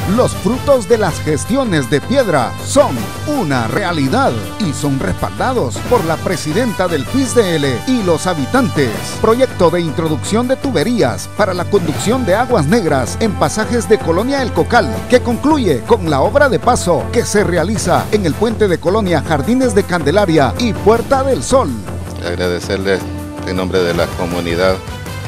Los frutos de las gestiones de Piedra son una realidad y son respaldados por la presidenta del FISDL y los habitantes. Proyecto de introducción de tuberías para la conducción de aguas negras en pasajes de Colonia El Cocal, que concluye con la obra de paso que se realiza en el puente de Colonia Jardines de Candelaria y Puerta del Sol. Agradecerles en nombre de la comunidad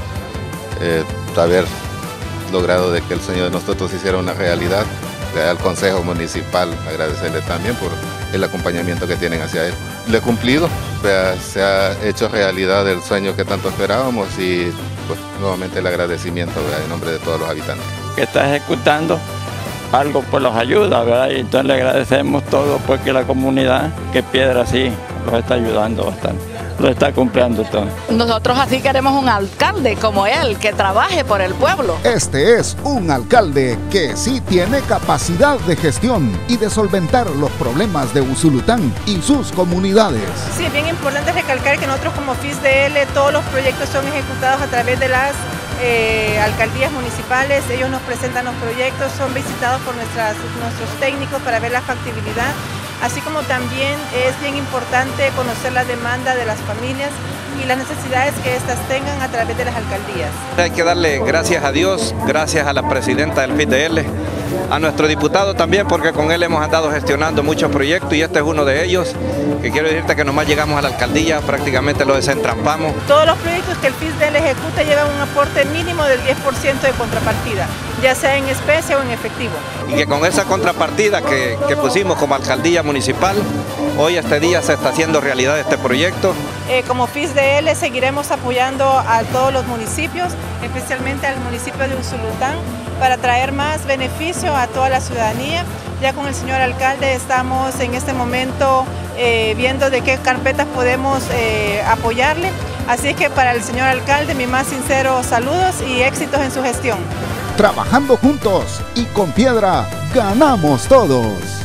haber logrado de que el sueño de nosotros hiciera una realidad. Al Consejo Municipal agradecerle también por el acompañamiento que tienen hacia él. Le he cumplido, se ha hecho realidad el sueño que tanto esperábamos y pues nuevamente el agradecimiento en nombre de todos los habitantes. Que está ejecutando algo pues los ayuda, ¿verdad? Y entonces le agradecemos todo porque la comunidad, que Piedra sí los está ayudando bastante, lo está cumpliendo todo. Nosotros así queremos un alcalde como él, que trabaje por el pueblo. Este es un alcalde que sí tiene capacidad de gestión y de solventar los problemas de Usulután y sus comunidades. Sí, es bien importante recalcar que nosotros como FISDL todos los proyectos son ejecutados a través de las alcaldías municipales. Ellos nos presentan los proyectos, son visitados por nuestros técnicos para ver la factibilidad. Así como también es bien importante conocer la demanda de las familias y las necesidades que éstas tengan a través de las alcaldías. Hay que darle gracias a Dios, gracias a la presidenta del FISDL, a nuestro diputado también, porque con él hemos andado gestionando muchos proyectos y este es uno de ellos, que quiero decirte que nomás llegamos a la alcaldía, prácticamente lo desentrampamos. Todos los proyectos que el FISDL ejecuta llevan un aporte mínimo del 10% de contrapartida, ya sea en especie o en efectivo. Y que con esa contrapartida que pusimos como alcaldía municipal, hoy este día se está haciendo realidad este proyecto. Como FISDL seguiremos apoyando a todos los municipios, especialmente al municipio de Usulután, para traer más beneficio a toda la ciudadanía. Ya con el señor alcalde estamos en este momento viendo de qué carpetas podemos apoyarle. Así que para el señor alcalde, mis más sinceros saludos y éxitos en su gestión. Trabajando juntos y con Piedra ganamos todos.